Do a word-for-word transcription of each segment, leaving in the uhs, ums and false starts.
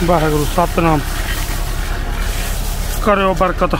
वाहेगुरु सतनाम करो बरकत।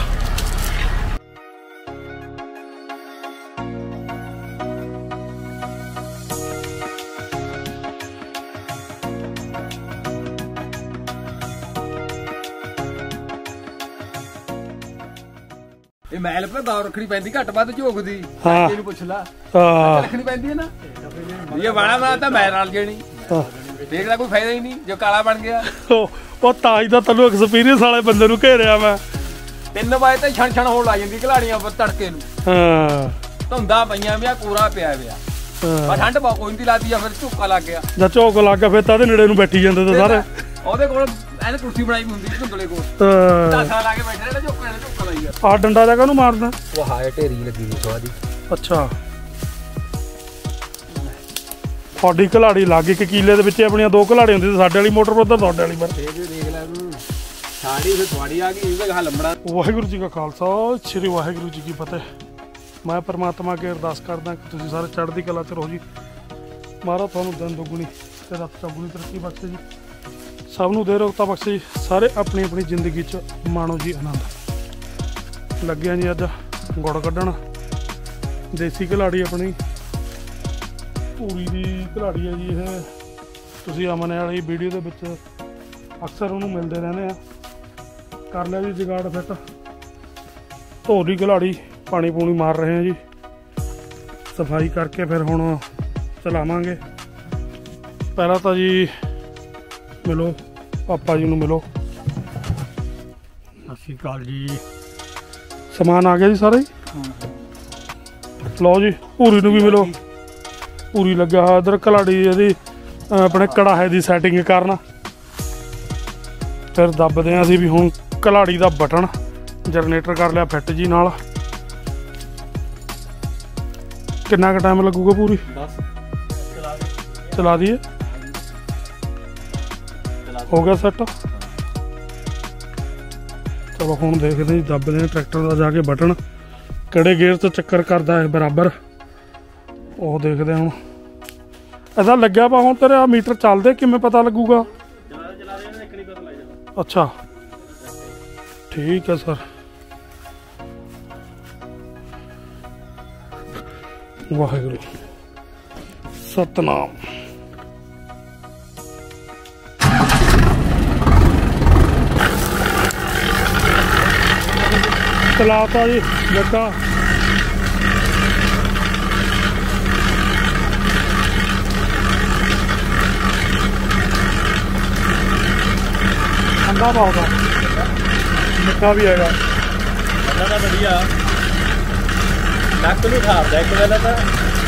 ਇਹ ਮੈਲ ਪਾ ਗੌਰ ਰੱਖਣੀ ਪੈਂਦੀ ਘੱਟ ਵੱਧ ਝੋਕਦੀ ਇਹਨੂੰ ਪੁੱਛ ਲਾ ਰੱਖਣੀ ਪੈਂਦੀ ਹੈ ਨਾ ਇਹ ਵਾਲਾ ਵਾਲਾ ਤਾਂ ਮੈਲ ਨਾਲ ਜਣੀ ਦੇਖਦਾ ਕੋਈ ਫਾਇਦਾ ਹੀ ਨਹੀਂ ਜੋ ਕਾਲਾ ਬਣ ਗਿਆ। ਉਹ ਤਾਜ ਦਾ ਤੈਨੂੰ ਐਕਸਪੀਰੀਅੰਸ ਵਾਲੇ ਬੰਦੇ ਨੂੰ ਘੇਰਿਆ ਮੈਂ ਤਿੰਨ ਵਜੇ ਤਾਂ ਛਣ ਛਣ ਹੋਣ ਲੱਗ ਜਾਂਦੀ ਘਲਾੜੀਆਂ ਪਰ ਤੜਕੇ ਨੂੰ। ਹਾਂ ਧੁੰਦਾਂ ਪਈਆਂ ਵਿਆ ਕੋਰਾ ਪਿਆ ਵਿਆ ਪਰ ਠੰਡ ਬਹੁਤ ਕੋਈ ਨਹੀਂ ਲੱਗਦੀ ਆ ਫਿਰ ਝੋਕਾ ਲੱਗ ਗਿਆ ਜਾਂ ਝੋਕ ਲੱਗ ਗਿਆ ਫਿਰ ਤਾਂ ਇਹਦੇ ਨੇੜੇ ਨੂੰ ਬੈਠੀ ਜਾਂਦੇ ਤੇ ਸਾਰੇ ਉਹਦੇ ਕੋਲ ਐਨ ਕੁਰਸੀ ਬਣਾਈ ਹੁੰਦੀ ਧੁੰਦਲੇ ਕੋਲ ਢਾਸਾ ਲਾ ਕੇ ਬੈਠੇ ਨੇ ਝੋਕਾ ਨੇ ਝੋਕਾ ਲਾਈ ਆ। ਆਹ ਡੰਡਾ ਜਾ ਕਾਹਨੂੰ ਮਾਰਦਾ ਉਹ ਹਾਏ ਢੇਰੀ ਲੱਗੀ ਹੋਈ ਸਵਾਦੀ। ਅੱਛਾ ਤੁਹਾਡੀ ਘਲਾੜੀ ਲੱਗ ਇੱਕ ਕਿੱਲੇ ਦੇ ਵਿੱਚ ਆਪਣੀਆਂ ਦੋ ਘਲਾੜੀ ਹੁੰਦੀ ਸਾਡੇ ਵਾਲੀ ਮੋਟਰ ਪਰ ਉੱਧਰ ਤੁਹਾਡੇ ਵਾਲੀ ਪਰ ਦੇਖ ਲੈ ਤੂੰ ਸਾਡੀ ਫਿਰ ਤੁਹਾਡੀ ਆ ਗਈ ਇਹਦਾ ਲੰਬੜਾ। ਵਾਹਿਗੁਰੂ ਜੀ ਕਾ ਖਾਲਸਾ ਸ੍ਰੀ ਵਾਹਿਗੁਰੂ ਜੀ ਕੀ ਫਤਿਹ। ਮੈਂ ਪਰਮਾਤਮਾ ਅੱਗੇ ਅਰਦਾਸ ਕਰਦਾ ਕਿ ਤੁਸੀਂ ਸਾਰੇ ਚੜ੍ਹਦੀ ਕਲਾ 'ਚ ਰਹੋ ਜੀ। ਮਹਾਰਾਜ ਤੁਹਾਨੂੰ ਦਿਨ ਦੁੱਗਣੀ ਤੇ ਰਾਤ ਚੌਗੁਣੀ ਤਰੱਕੀ ਬਖਸ਼ੇ ਜੀ। ਸਭ ਨੂੰ ਦੇ ਰੋਗਤਾ ਬਖਸ਼ੇ ਜੀ। ਸਾਰੇ ਆਪਣੀ ਆਪਣੀ ਜ਼ਿੰਦਗੀ 'ਚ ਮਾਣੋ ਜੀ ਆਨੰਦ। ਲੱਗਿਆ ਜੀ ਅੱਜ ਗੁੜ ਕੱਢਣ ਦੇਸੀ ਘਲਾੜੀ ਆਪਣੀ ਪੂਰੀ ਦੀ ਘਲਾੜੀ ਹੈ ਜੀ। ਇਹ ਤੁਸੀਂ ਅਮਨ ਵਾਲੀ ਵੀਡੀਓ ਦੇ ਵਿੱਚ ਅਕਸਰ ਉਹਨੂੰ ਮਿਲਦੇ ਰਹਿੰਦੇ ਆ। ਕਰ ਲਿਆ ਜੀ ਜੁਗਾੜ ਫਿੱਟ ਧੋਰੀ ਘਲਾੜੀ ਪਾਣੀ ਪੂਣੀ ਮਾਰ ਰਹੇ ਆ ਜੀ। ਸਫਾਈ ਕਰਕੇ ਫਿਰ ਹੁਣ ਚਲਾਵਾਂਗੇ। ਪਹਿਲਾਂ ਤਾਂ ਜੀ ਮਿਲੋ ਪਾਪਾ ਜੀ ਨੂੰ ਮਿਲੋ। ਸਤਿ ਸ਼੍ਰੀ ਅਕਾਲ ਜੀ। ਸਮਾਨ ਆ ਗਿਆ ਜੀ ਸਾਰਾ ਹੀ ਲਓ ਜੀ। ਭੂਰੀ ਨੂੰ ਵੀ ਮਿਲੋ। ਭੂਰੀ ਲੱਗਿਆ ਹੋਇਆ ਇੱਧਰ ਘਲਾੜੀ ਇਹਦੀ ਆਪਣੇ ਕੜਾਹੇ ਦੀ ਸੈਟਿੰਗ ਕਰਨ ਫਿਰ ਦੱਬਦੇ ਹਾਂ ਅਸੀਂ ਵੀ ਹੁਣ ਘਲਾੜੀ ਦਾ ਬਟਨ। ਜਨਰੇਟਰ ਕਰ ਲਿਆ ਫਿੱਟ ਜੀ ਨਾਲ। ਕਿੰਨਾ ਕੁ ਟਾਈਮ ਲੱਗੂਗਾ ਪੂਰੀ ਚਲਾ ਦਈਏ ਹੋ ਗਿਆ ਸੈੱਟ। ਚਲੋ ਹੁਣ ਦੇਖਦੇ ਜੀ ਦੱਬਦੇ ਹਾਂ ਟਰੈਕਟਰ ਦਾ ਜਾ ਕੇ ਬਟਨ ਕਿਹੜੇ ਗੇਅਰ 'ਚ ਚੱਕਰ ਕਰਦਾ ਹੈ ਬਰਾਬਰ ਉਹ ਦੇਖਦੇ ਹੁਣ। ਇਹਦਾ ਲੱਗਿਆ ਵਾ ਹੁਣ ਤੇਰੇ ਮੀਟਰ ਚੱਲਦੇ ਕਿਵੇਂ ਪਤਾ ਲੱਗੂਗਾ? ਅੱਛਾ ਠੀਕ ਹੈ ਸਰ। ਵਾਹਿਗੁਰੂ ਸਤਨਾਮ। ਚਲਾਤਾ ਜੀ ਜੱਗਾ। ਠੰਡਾ ਬਹੁਤ ਆ ਮਿੱਠਾ ਵੀ ਹੈਗਾ ਠੰਡਾ ਤਾਂ ਵਧੀਆ ਨੱਕ ਨੂੰ ਖਾਰਦਾ ਇੱਕ ਵੇਲੇ ਤਾਂ।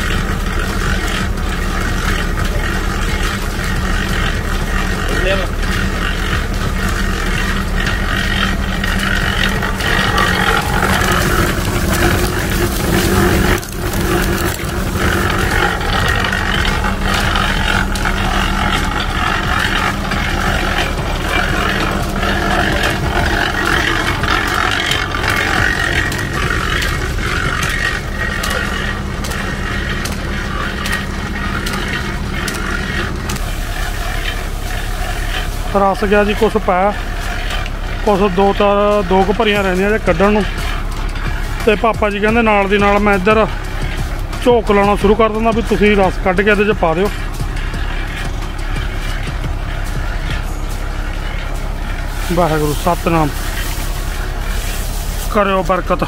ਰਸ ਗਿਆ ਜੀ ਕੁਛ ਪਾਇਆ ਕੁਛ ਦੋ ਚਾਰ ਦੋ ਕੁ ਭਰੀਆਂ ਰਹਿੰਦੀਆਂ ਜੇ ਕੱਢਣ ਨੂੰ। ਤੇ ਪਾਪਾ ਜੀ ਕਹਿੰਦੇ ਨਾਲ ਦੀ ਨਾਲ ਮੈਂ ਇੱਧਰ ਝੋਕ ਲਾਉਣਾ ਸ਼ੁਰੂ ਕਰ ਦਿੰਦਾ ਵੀ ਤੁਸੀਂ ਰਸ ਕੱਢ ਕੇ ਇਹਦੇ 'ਚ ਪਾ ਦਿਓ। ਵਾਹਿਗੁਰੂ ਸਤਨਾਮ ਕਰਿਓ ਬਰਕਤ।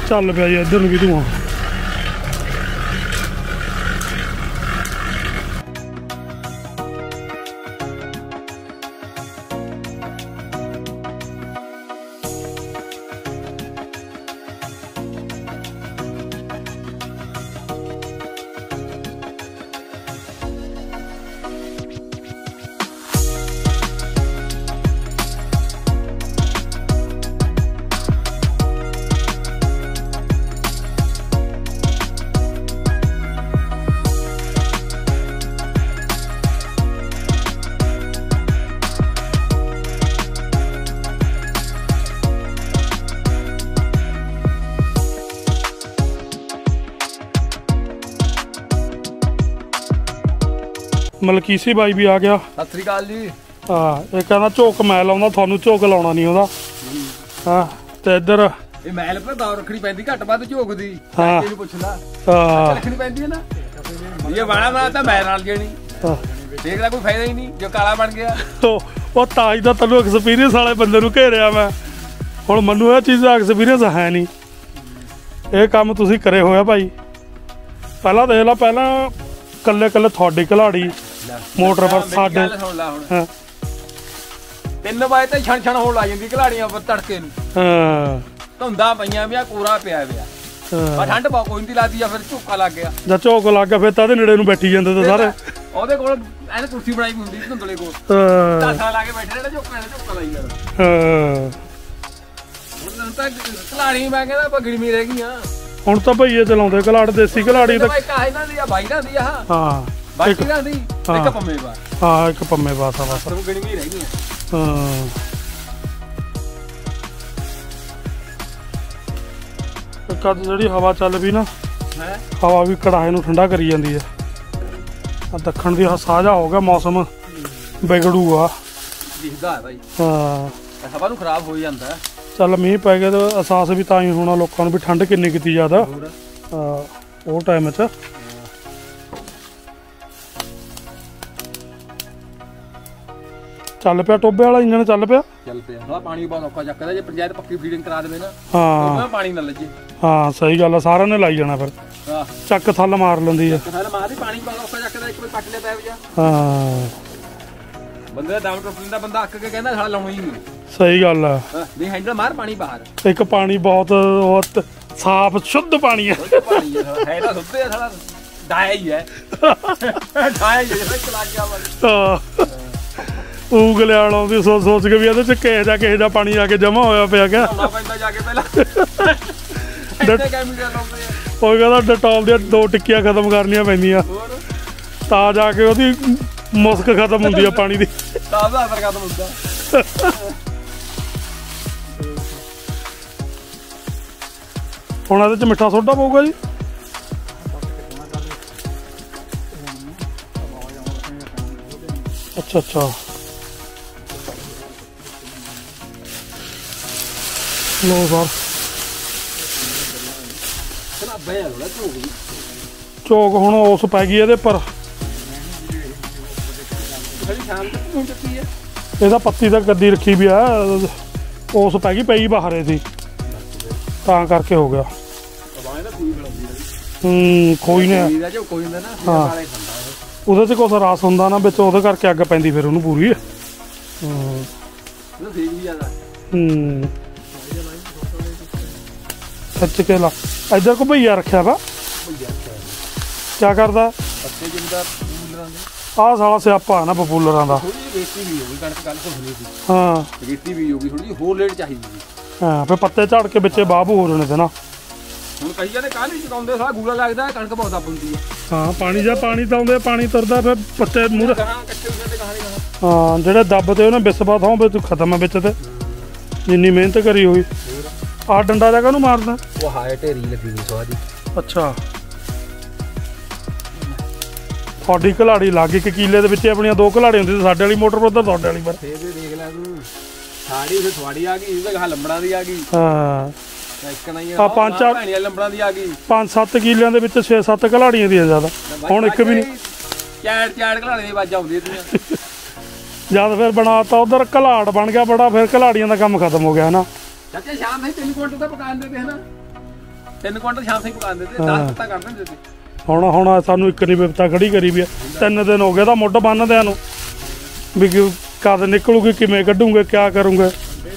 ਚੱਲ ਪਿਆ ਜੀ ਇੱਧਰ ਨੂੰ ਵੀ ਧੂਆਂ। ਮਲਕੀਸੀ ਬਾਈ ਵੀ ਆ ਗਿਆ। ਸਤਿ ਸ੍ਰੀ ਅਕਾਲ ਜੀ। ਹਾਂ ਇਹ ਕਹਿੰਦਾ ਝੋਕ ਮੈਂ ਲਾਉਂਦਾ ਤੁਹਾਨੂੰ ਝੋਕ ਲਾਉਣਾ ਨਹੀਂ ਆਉਂਦਾ। ਹਾਂ ਤੇ ਇੱਧਰ ਇਹ ਮੈਲ ਪਰ ਦੌਰ ਰੱਖਣੀ ਪੈਂਦੀ ਘੱਟ ਵੱਧ ਝੋਕ ਦੀ। ਹਾਂ ਇਹਨੂੰ ਪੁੱਛ ਲਾ। ਹਾਂ ਰੱਖਣੀ ਪੈਂਦੀ ਹੈ ਨਾ। ਇਹ ਵਾਣਾ ਬਣਾ ਤਾਂ ਮੈਂ ਨਾਲ ਜਣੀ ਦੇਖ ਲੈ ਕੋਈ ਫਾਇਦਾ ਹੀ ਨਹੀਂ ਜੋ ਕਾਲਾ ਬਣ ਗਿਆ। ਉਹ ਤਾਜ ਦਾ ਤੈਨੂੰ ਐਕਸਪੀਰੀਅੰਸ ਵਾਲੇ ਬੰਦੇ ਨੂੰ ਘੇਰਿਆ ਮੈਂ। ਹੁਣ ਮੈਨੂੰ ਇਹ ਚੀਜ਼ ਦਾ ਐਕਸਪੀਰੀਅੰਸ ਹੈ ਨਹੀਂ। ਇਹ ਕੰਮ ਤੁਸੀਂ ਕਰੇ ਹੋਇਆ ਭਾਈ। ਪਹਿਲਾਂ ਦੇਖ ਲਾ ਪਹਿਲਾਂ ਕੱਲੇ ਕੱਲੇ ਤੁਹਾਡੀ ਘਲਾੜੀ ਮੋਟਰ ਪਰ ਸਾਡੇ ਹਾਂ ਤਿੰਨ ਵਜੇ ਤੇ ਛਣ ਛਣ ਹੋਣ ਲੱਗ ਜਾਂਦੀ ਘਲਾੜੀਆਂ ਪਰ ਤੜਕੇ ਨੂੰ। ਹਾਂ ਧੁੰਦਾਂ ਪਈਆਂ ਵਿਆ ਕੋਰਾ ਪਿਆ ਵਿਆ ਆ ਠੰਡ ਬਹੁਤ ਕੋਈ ਨਹੀਂ ਲੱਗਦੀ ਆ ਫਿਰ ਝੋਕਾ ਲੱਗ ਗਿਆ। ਜਾਂ ਝੋਕ ਲੱਗ ਗਿਆ ਫਿਰ ਤਾਂ ਉਹਦੇ ਨੇੜੇ ਨੂੰ ਬੈਠੀ ਜਾਂਦੇ ਤੇ ਸਾਰੇ। ਉਹਦੇ ਕੋਲ ਐਨ ਕੁਰਸੀ ਬਣਾਈ ਹੁੰਦੀ ਧੁੰਦਲੇ ਕੋਲ ਧਾਸਾ ਲਾ ਕੇ ਬੈਠੇ ਰਹਿੰਦੇ ਝੋਕਾ ਨੇ ਝੋਕਾ ਲਾਈ ਯਾਰ। ਹਾਂ ਹੁਣ ਤਾਂ ਘਲਾੜੀ ਮੈਂ ਕਹਿੰਦਾ ਪਗੜੀਆਂ ਰਹਿ ਗਈਆਂ। ਹੁਣ ਤਾਂ ਭਈਏ ਚਲਾਉਂਦੇ ਘਲਾੜ ਦੇਸੀ ਘਲਾੜੀ ਤਾਂ ਇੱਕ ਇਹਨਾਂ ਦੀ ਆ ਬਾਈ ਨਾਲ ਦੀ ਆ। ਹਾਂ ਬਾਕੀ ਨਾਲ ਦੀ ਇੱਕ ਪੰਮੇ ਬਾ। ਹਾਂ ਇੱਕ ਪੰਮੇ ਬਾਸ ਆ ਬਸ ਗੜੀਆਂ ਰਹਿ ਗਈਆਂ। ਹਾਂ ਕੱਦ ਜਿਹੜੀ ਹਵਾ ਚੱਲ ਪਈ ਨਾ ਹੈ ਹਵਾ ਵੀ ਕੜਾਹੇ ਨੂੰ ਠੰਡਾ ਕਰੀ ਜਾਂਦੀ ਹੈ। ਆ ਦੱਖਣ ਦੀ ਸਾਜਾ ਹੋ ਗਿਆ ਮੌਸਮ ਵਿਗੜੂਗਾ ਦਿਖਦਾ ਹੈ ਭਾਈ। ਹਾਂ ਹਵਾ ਨੂੰ ਖਰਾਬ ਹੋ ਜਾਂਦਾ। ਚੱਲ ਮੀਂਹ ਪੈ ਗਿਆ ਤਾਂ ਅਹਿਸਾਸ ਵੀ ਤਾਂ ਹੀ ਹੋਣਾ ਲੋਕਾਂ ਨੂੰ ਵੀ ਠੰਡ ਕਿੰਨੀ ਕੀਤੀ ਜ਼ਿਆਦਾ ਉਹ ਟਾਈਮ 'ਚ। ਚੱਲ ਪਿਆ ਟੋਬੇ ਵਾਲਾ ਇੰਜਣ ਚੱਲ ਪਿਆ ਚੱਲ ਪਿਆ। ਹਾਂ ਪਾਣੀ ਬਹੁਤ ਔਖਾ ਚੱਕਦਾ ਜੇ ਪੰਚਾਇਤ ਪੱਕੀ ਫੀਡਿੰਗ ਕਰਾ ਦੇਵੇ ਨਾ। ਹਾਂ ਪਾਣੀ ਨਾ ਲੱਗੇ। ਹਾਂ ਸਹੀ ਗੱਲ ਆ ਸਾਰਿਆਂ ਨੇ ਲਾਈ ਜਾਣਾ ਫਿਰ। ਹਾਂ ਚੱਕ ਥੱਲ ਮਾਰ ਲੈਂਦੀ ਆ। ਥੱਲ ਮਾਰਦੀ ਪਾਣੀ ਬਹੁਤ ਔਖਾ ਚੱਕਦਾ ਇੱਕ ਵਾਰ ਪੱਟ ਲੈ ਪੈਪ ਜਾ। ਹਾਂ ਬੰਦੇ ਦਾ ਦਮ ਟੁੱਟ ਜਾਂਦਾ ਬੰਦਾ ਅੱਕ ਕੇ ਕਹਿੰਦਾ ਸਾਲਾ ਲਾਉਣਾ ਹੀ ਨਹੀਂ। ਸਹੀ ਗੱਲ ਆ। ਨਹੀਂ ਹੈਂਡਲ ਮਾਰ ਪਾਣੀ ਬਾਹਰ। ਇੱਕ ਪਾਣੀ ਬਹੁਤ ਸਾਫ ਸ਼ੁੱਧ ਪਾਣੀ ਹੈ। ਪਾਣੀ ਹੈ ਤਾਂ ਸੁੱਧੇ ਆ ਸਾਲਾ ਡਾਇਆ ਹੀ ਹੈ। ਡਾਇਆ ਹੀ ਹੈ ਚਲਾ ਗਿਆ ਵਾ। ਉਂਗਲੇ ਆਉਣ ਸੋਚ ਸੋਚ ਕੇ ਵੀ ਇਹਦੇ ਚ ਕਿਹੋ ਜਿਹਾ ਕਿਹੋ ਜਿਹਾ ਪਾਣੀ ਆ ਕੇ ਜਮਾ ਹੋਇਆ ਪਿਆ ਗਿਆ। ਪੈਂਦਾ ਜਾ ਕੇ ਪਹਿਲਾਂ ਉਹ ਕਹਿੰਦਾ ਡਟੋਲ ਦੀਆਂ ਦੋ ਟਿੱਕੀਆਂ ਖਤਮ ਕਰਨੀਆਂ ਪੈਂਦੀਆਂ ਤਾਂ ਜਾ ਕੇ ਉਹਦੀ ਮੁਸਕ ਖਤਮ ਹੁੰਦੀ ਆ ਪਾਣੀ ਦੀ। ਤਾਂ ਦਾ ਅਸਰ ਖਤਮ ਹੁੰਦਾ। ਹੁਣ ਇਹਦੇ ਚ ਮਿੱਠਾ ਸੋਡਾ ਪਊਗਾ ਜੀ। ਅੱਛਾ ਅੱਛਾ ਲੋ ਸਰ ਝੋਕ ਹੁਣ ਉਸ ਪੈ ਗਈ ਇਹਦੇ ਪਰ। ਇਹਦਾ ਪੱਤੀ ਤਾਂ ਗੱਦੀ ਰੱਖੀ ਵੀ ਆ ਉਸ ਪੈ ਗਈ ਪਈ ਬਾਹਰ ਇਹਦੀ ਤਾਂ ਕਰਕੇ ਹੋ ਗਿਆ। ਹੂੰ ਕੋਈ ਨਾ ਹਾਂ ਉਹਦੇ ਚ ਕੁਛ ਰਸ ਹੁੰਦਾ ਨਾ ਵਿੱਚ ਉਹਦੇ ਕਰਕੇ ਅੱਗ ਪੈਂਦੀ ਫਿਰ ਉਹਨੂੰ ਪੂਰੀ। ਹੂੰ ਹੂੰ ਖਿੱਚ ਕੇ ਲਾ ਇੱਧਰ ਕੋ ਭਈਆ ਰੱਖਿਆ ਵਾ ਕਿਆ ਕਰਦਾ। ਆਹ ਸਾਲਾ ਸਿਆਪਾ ਨਾ ਪਪੂਲਰਾਂ ਦਾ। ਹਾਂ ਰੇਤੀ ਵੀ ਹੋਗੀ ਥੋੜੀ ਹੋਰ ਲੇਟ ਚਾਹੀਦੀ। ਹਾਂ ਫਿਰ ਪੱਤੇ ਝੜ ਕੇ ਵਿੱਚੇ ਬਾਬ ਹੋ ਜਾਣੇ ਤੇ ਨਾ। ਹੁਣ ਕਈਆਂ ਦੇ ਕਾਹਲੀ ਚਕਾਉਂਦੇ ਸਾਰਾ ਗੂਲਾ ਲੱਗਦਾ ਕਣਕ ਬਹੁਤ ਦੱਬ ਹੁੰਦੀ ਹੈ। ਹਾਂ ਪਾਣੀ ਜਾਂ ਪਾਣੀ ਤਾਉਂਦੇ ਪਾਣੀ ਤੁਰਦਾ ਫਿਰ ਪੱਤੇ ਮੂਹਰੇ। ਹਾਂ ਜਿਹੜੇ ਦੱਬ ਤੇ ਉਹਨੇ ਬਿਸਬਾ ਥਾਂ ਵੀ ਤੂੰ ਖਤਮ ਹੈ ਵਿੱਚ ਤੇ ਜਿੰਨੀ ਮਿਹਨਤ ਕਰੀ ਹੋਈ। ਆਹ ਡੰਡਾ ਜਾ ਕਾਹਨੂੰ ਮਾਰਦਾ। ਉਹ ਹਾਏ ਢੇਰੀ ਲੱਗੀ ਹੋਈ ਸਵਾਹ ਦੀ। ਅੱਛਾ ਤੁਹਾਡੀ ਘਲਾੜੀ ਲੱਗ ਗਈ ਇੱਕ ਕਿੱਲੇ ਦੇ ਵਿੱਚ ਆਪਣੀਆਂ ਦੋ ਘਲਾੜੀ ਹੁੰਦੀ ਸਾਡੇ ਵਾਲੀ ਮੋਟਰ ਪਰ ਉੱਧਰ ਤੁਹਾਡੇ ਵਾਲੀ ਪਰ। ਫੇਰ ਵੀ ਦੇਖ ਲੈ ਤੂੰ ਸਾੜੀ ਫਿਰ ਤੁਹਾਡੀ ਆ ਗਈ ਇਹਦੇ ਗਾਹ ਲੰਬੜਾਂ ਦੀ ਆ ਗਈ। ਹਾਂ ਇੱਕ ਨਹੀਂ ਆ ਪੰਜ ਚਾਰ ਭੈਣੀਆਂ ਲੰਬੜਾਂ ਦੀ ਆ ਗਈ। ਪੰਜ ਸੱਤ ਕਿੱਲਿਆਂ ਦੇ ਵਿੱਚ ਛੇ ਸੱਤ ਘਲਾੜੀਆਂ ਦੀਆਂ ਜ਼ਿਆਦਾ ਹੁਣ ਇੱਕ ਵੀ ਨਹੀਂ। ਚਾਰ ਚਾਰ ਘਲਾੜੇ ਦੀ ਆਵਾਜ਼ਾਂ ਆਉਂਦੀਆਂ ਤੀਆਂ। ਜਦ ਫਿਰ ਬਣਾਤਾ ਉਧਰ ਘਲਾੜ ਬਣ ਗਿਆ ਬੜਾ ਫਿਰ ਘਲਾੜੀਆਂ ਦਾ ਕੰਮ ਖਤਮ ਹੋ ਗਿਆ ਨਾ। ਚਾਚਾ ਸ਼ਾਮ ਦੇ ਤਿੰਨ ਕੁਇੰਟਲ ਤਾਂ ਪਕਾਉਣ ਦੇ ਤੇ ਹਨਾ। ਤਿੰਨ ਕੁਆਂਟਲ ਸ਼ਾਮ ਸੇ ਪਕਾਉਂਦੇ ਤੇ ਦਸ ਪੱਤਾ ਕੱਢ ਦਿੰਦੇ ਤੇ ਹੁਣ ਹੁਣ ਸਾਨੂੰ ਇੱਕ ਨਹੀਂ ਵਿਪਤਾ ਖੜੀ ਕਰੀ ਵੀ ਤਿੰਨ ਦਿਨ ਹੋ ਗਏ ਤਾਂ ਮੁੱਢ ਬੰਨਦਿਆਂ ਨੂੰ ਵੀ ਕਦ ਨਿਕਲੂਗੀ ਕਿਵੇਂ ਕੱਢੂਗੇ ਕਿਆ ਕਰੂੰਗੇ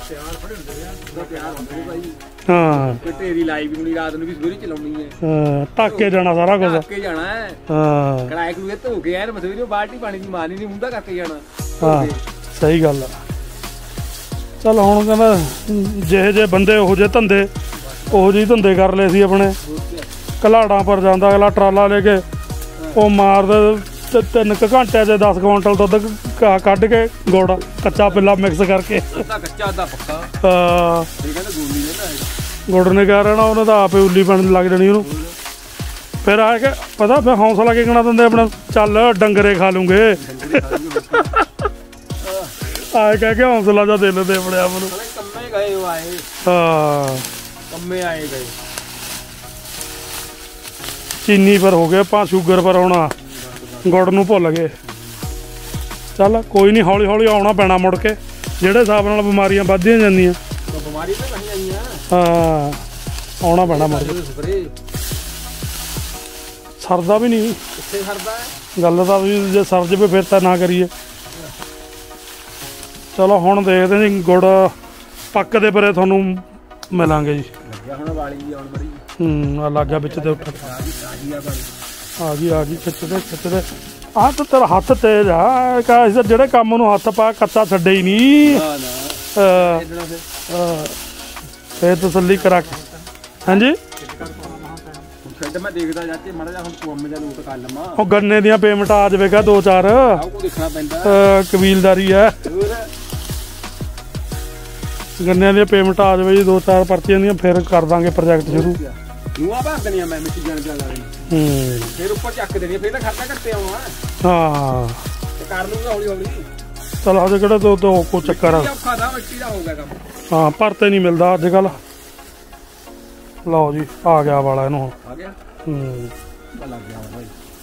ਹਾਂ ਢੇਰੀ ਲਾਈ ਵੀ ਹੁਣੀ ਰਾਤ ਨੂੰ ਵੀ ਸਵੇਰੇ ਚਲਾਉਣੀ ਹੈ ਹਾਂ ਢੱਕ ਕੇ ਜਾਣਾ ਸਾਰਾ ਕੁਝ ਢੱਕ ਕੇ ਜਾਣਾ ਹੈ ਹਾਂ ਕੜਾਈ ਕੜੂਏ ਧੋ ਕੇ ਯਾਰ ਮਸਵੀਰੋ ਬਾਲਟੀ ਪਾਣੀ ਦੀ ਮਾਰਨੀ ਨਹੀਂ ਹੁੰਦਾ ਕਰਕੇ ਜਾਣਾ ਹਾਂ ਸਹੀ ਗੱਲ ਆ ਚੱਲ ਹੁਣ ਕਹਿੰਦਾ ਜਿਹੇ ਜਿਹੇ ਬੰਦੇ ਉਹੋ ਜਿਹੇ ਧੰਦੇ ਉਹੋ ਜਿਹੇ ਧੰਦੇ ਕਰ ਲਏ ਸੀ ਆਪਣੇ ਘਲਾੜਾਂ ਪਰ ਜਾਂਦਾ ਅਗਲਾ ਟਰਾਲਾ ਲੈ ਕੇ ਉਹ ਮਾਰਦਾ ਤਿੰਨ ਕੁ ਘੰਟਿਆਂ 'ਚ ਦਸ ਕੁਆਂਟਲ ਦੁੱਧ ਕੱਢ ਕੇ ਗੁੜ ਕੱਚਾ ਪਿੱਲਾ ਮਿਕਸ ਕਰਕੇ ਅੱਧਾ ਕੱਚਾ ਅੱਧਾ ਪੱਕਾ ਹਾਂ ਇਹ ਕਹਿੰਦਾ ਗੋਲੀ ਨੇ ਨਾ ਗੁੜ ਨੇ ਕਿਆ ਰਹਿਣਾ ਉਹਨੇ ਤਾਂ ਆਪੇ ਉੱਲੀ ਬਣ ਲੱਗ ਜਾਣੀ ਉਹਨੂੰ ਫਿਰ ਆ ਕੇ ਪਤਾ ਫਿਰ ਹੌਸਲਾ ਕਿਕਣਾ ਦਿੰਦੇ ਆਪਣਾ ਚੱਲ ਡੰਗਰੇ ਖਾ ਲੂੰਗੇ ਆਏ ਕਹਿ ਕੇ ਹੌਸਲਾ ਜਾ ਦੇ ਲੈਂਦੇ ਆਪਣੇ ਆਪ ਨੂੰ ਕੰਮੇ ਗਏ ਉਹ ਆਏ ਹਾਂ ਕੰਮੇ ਆਏ ਗਏ ਚੀਨੀ ਪਰ ਹੋ ਗਏ ਆਪਾਂ ਸ਼ੂਗਰ ਪਰ ਆਉਣਾ ਗੁੜ ਨੂੰ ਭੁੱਲ ਗਏ ਚੱਲ ਕੋਈ ਨਹੀਂ ਹੌਲੀ ਹੌਲੀ ਆਉਣਾ ਪੈਣਾ ਮੁੜ ਕੇ ਜਿਹੜੇ ਹਿਸਾਬ ਨਾਲ ਬਿਮਾਰੀਆਂ ਵੱਧਦੀਆਂ ਜਾਂਦੀਆਂ ਬਿਮਾਰੀ ਤਾਂ ਨਹੀਂ ਆਈਆਂ ਹਾਂ ਆਉਣਾ ਪੈਣਾ ਮੁੜ ਕੇ ਸਰਦਾ ਵੀ ਨਹੀਂ ਕਿੱਥੇ ਸਰਦਾ ਗੱਲ ਤਾਂ ਵੀ ਜੇ ਸਰ ਜਾਵੇ ਫਿਰ ਤਾਂ ਨਾ ਕਰੀਏ ਚਲੋ ਹੁਣ ਦੇਖਦੇ ਜੀ ਗੁੜ ਪੱਕਦੇ ਪਰੇ ਤੁਹਾਨੂੰ ਮਿਲਾਂਗੇ ਜੀ ਲੱਗਿਆ ਹੁਣ ਵਾਲੀ ਜੀ ਆਉਣ ਮਰੀ ਹੂੰ ਆ ਲੱਗ ਗਿਆ ਵਿੱਚ ਤੇ ਉੱਠ ਆ ਗਈ ਆ ਗਈ ਆ ਗਈ ਖਿੱਚਦੇ ਖਿੱਚਦੇ ਆਹ ਤਾਂ ਤੇਰਾ ਹੱਥ ਤੇਜ਼ ਆ ਕਾ ਜਿਹੜੇ ਕੰਮ ਨੂੰ ਹੱਥ ਪਾ ਕੱਚਾ ਛੱਡੇ ਹੀ ਨਹੀਂ ਨਾ ਨਾ ਫੇਰ ਤਸੱਲੀ ਕਰਾ ਕੇ ਹਾਂਜੀ ਛੱਡ ਮੈਂ ਦੇਖਦਾ ਜਾਤੇ ਮੜਾ ਜਾ ਹੁਣ ਕੰਮ ਜਾਂ ਲੂਟ ਕਰ ਲਵਾਂ ਉਹ ਗੰਨੇ ਦੀਆਂ ਪੇਮੈਂਟ ਆ ਜਾਵੇਗਾ ਦੋ ਚਾਰ ਆਹ ਕੋ ਦੇਖਣਾ ਪੈਂਦਾ ਕਬੀਲਦਾਰੀ ਹੈ ਗੰਨਿਆਂ ਦੀਆਂ ਪੇਮੈਂਟ ਆ ਜਾਵੇ ਜੀ ਦੋ ਚਾਰ ਪਰਚੀਆਂ ਦੀਆਂ ਫਿਰ ਕਰ ਦਾਂਗੇ ਪ੍ਰੋਜੈਕਟ ਸ਼ੁਰੂ ਨੂਆ ਭਰ ਦੇਣੀਆਂ ਮੈਂ ਮਿੱਟੀ ਜਾਣ ਜਾ ਲਾਣੀ ਹੂੰ ਫਿਰ ਉੱਪਰ ਚੱਕ ਦੇਣੀ ਫਿਰ ਤਾਂ ਖਰਚਾ ਘੱਟੇ ਆਉਣਾ ਹਾਂ ਤੇ ਕਰ ਲੂੰਗਾ ਹੌਲੀ ਹੌਲੀ ਚਲ ਹਜੇ ਕਿਹੜਾ ਦੋ ਦੋ ਕੋ ਚੱਕਰ ਆ ਔਖਾ ਦਾ ਮਿੱਟੀ ਦਾ ਹੋ ਗਿਆ ਕੰਮ ਹਾਂ ਭਰਤੇ ਨਹੀਂ ਮਿਲਦਾ ਅੱਜ ਕੱਲ ਲਓ ਜੀ ਆ ਗਿਆ ਵਾਲਾ ਇਹਨੂੰ ਹੁਣ ਆ ਗਿਆ ਹੂੰ ਲੱਗ ਗਿਆ ਭਾਈ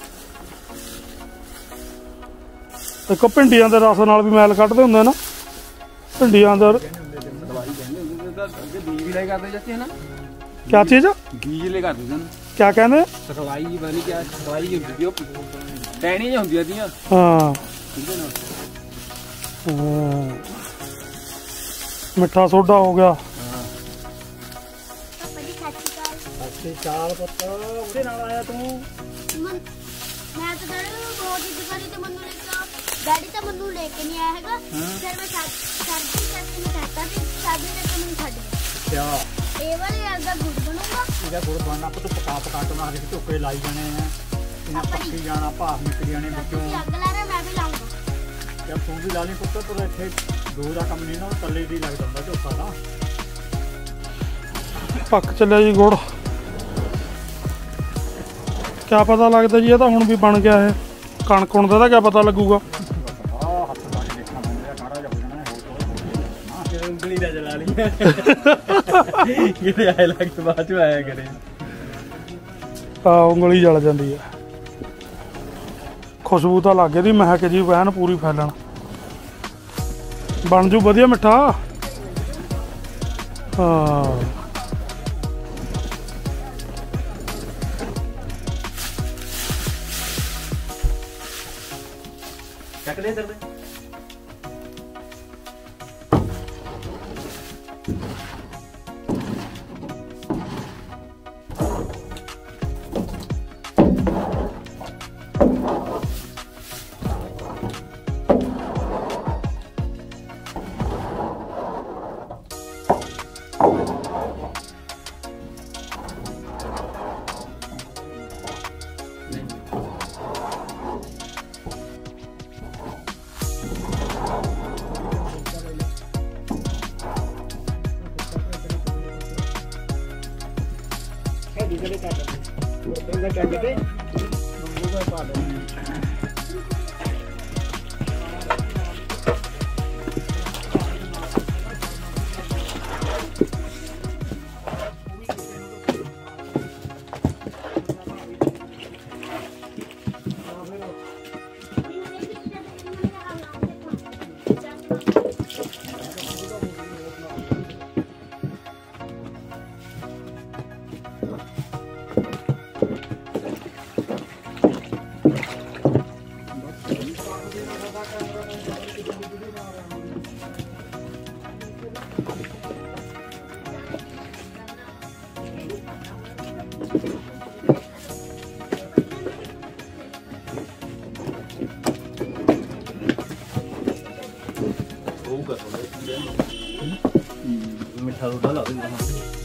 ਦੇਖੋ ਭਿੰਡੀਆਂ ਦੇ ਰਸ ਨਾਲ ਵੀ ਮੈਲ ਕੱਢਦੇ ਹੁੰਦੇ ਨਾ ਭਿੰਡੀਆਂ ਦਾ ਦਵਾਈ ਕਹਿੰਦੇ ਤਾਂ ਅੱਗੇ ਬੀਜ ਵੀ ਲੈ ਕਰਦੇ ਜਾਂਦੇ ਹਨਾ ਕਿਆ ਚੀਜ਼ ਬੀਜ ਲੈ ਕਰਦੇ ਹਨ ਕਿਆ ਕਹਿੰਦੇ ਸਖਲਾਈ ਜੀ ਬਣੀ ਕਿਆ ਸਖਲਾਈ ਜੀ ਹੁੰਦੀ ਉਹ ਟੈਣੀ ਜਿਹੀ ਹੁੰਦੀਆਂ ਦੀਆਂ ਹਾਂ ਇਹਦੇ ਨਾਲ ਮਿੱਠਾ ਸੋਡਾ ਹੋ ਗਿਆ ਅੱਛੇ ਚਾਲ ਪੁੱਤ ਉਹਦੇ ਨਾਲ ਆਇਆ ਤੂੰ ਮੈਂ ਤਾਂ ਡੈਡੀ ਨੂੰ ਬਹੁਤ ਜਿੱਦ ਕਰੀ ਤੇ ਮੈਨੂੰ ਲੈ ਕੇ ਡੈਡੀ ਤਾਂ ਮੈਨੂੰ ਲੈ ਕੇ ਨਹੀਂ ਆਇਆ ਹੈਗਾ ਫਿਰ ਮੈਂ ਸਰਦੀ ਕਰਕੇ ਮੈਂ ਕਹਤਾ ਵੀ ਸਰਦੀ ਕਰਕੇ ਮੈਨੂੰ ਛੱਡ ਗਿਆ ਅੱਛਾ ਇਹ ਵਾਲੇ ਅੱਜ ਦਾ ਗੁੜ ਬਣੂਗਾ ਇਹਦਾ ਗੁੜ ਬਣਨਾ ਪੁੱਤ ਪਕਾ ਪਕਾ ਕੇ ਮਾਰ ਕੇ ਝੋਕੇ ਲਾਈ ਜਾਣੇ ਆ ਇਹਨਾਂ ਪੱਕੀ ਜਾਣਾ ਭਾਫ ਨਿਕਲ ਜਾਣੇ ਵਿੱਚੋਂ ਤੁਸੀਂ ਅੱਗ ਲਾ ਰਹੇ ਮੈਂ ਵੀ ਲਾਉਂਗਾ ਜਦ ਤੂੰ ਵੀ ਲਾ ਲਈ ਪੁੱਤ ਪਰ ਇੱਥੇ ਦੋ ਦਾ ਕੰਮ ਨਹੀਂ ਨਾ ਕੱਲੇ ਦੀ ਲੱਗਦਾ ਹੁੰਦਾ ਝੋਕਾ ਦਾ ਪੱਕ ਚੱਲਿਆ ਜੀ ਗੁੜ ਕਿਆ ਪਤਾ ਲੱਗਦਾ ਜੀ ਇਹ ਤਾਂ ਹੁਣ ਵੀ ਬਣ ਗਿਆ ਇਹ ਕਣਕ ਹੁਣ ਦਾ ਤਾਂ ਕਿਆ ਪਤਾ ਲੱਗੂਗਾ ਆਹ ਹੱਥ ਲਾ ਕੇ ਦੇਖਣਾ ਪੈਂਦਾ ਕਾੜਾ ਜਾ ਹੋ ਜਾਣਾ ਹੋਰ ਫਿਰ ਉਂਗਲੀ ਦਾ ਜਲਾ ਲਈ ਕਿਤੇ ਆਏ ਲੱਗ ਬਾਅਦ ਚ ਆਇਆ ਕਰੇ ਆ ਉਂਗਲੀ ਜਲ ਜਾਂਦੀ ਹੈ ਖੁਸ਼ਬੂ ਤਾਂ ਲੱਗੇ ਦੀ ਮਹਿਕ ਜੀ ਵੈਨ ਪੂਰੀ ਫੈਲਣ ਬਣ ਜੂ ਵਧੀਆ ਮਿੱਠਾ ਹਾਂ ਚੱਕ ਲੈ ਸਕਦੇ ਜਿਹੜੇ ਕਰ ਦਿੰਦੇ ਉਹ ਕਹਿੰਦਾ ਚੱਲ ਕੇ ਮੰਗੂ ਦਾ ਪਾ ਲੈਂਦੇ ਮਿੱਠਾ ਰੋਡਾ ਲਾ ਦੇ